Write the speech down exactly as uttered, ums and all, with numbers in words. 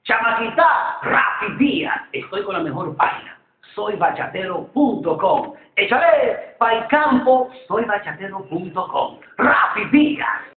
Chamaquita, Rafi Díaz. Estoy con la mejor página. soy bachatero punto com. Échale, pa' el campo, soy bachatero punto com. Rafi Díaz.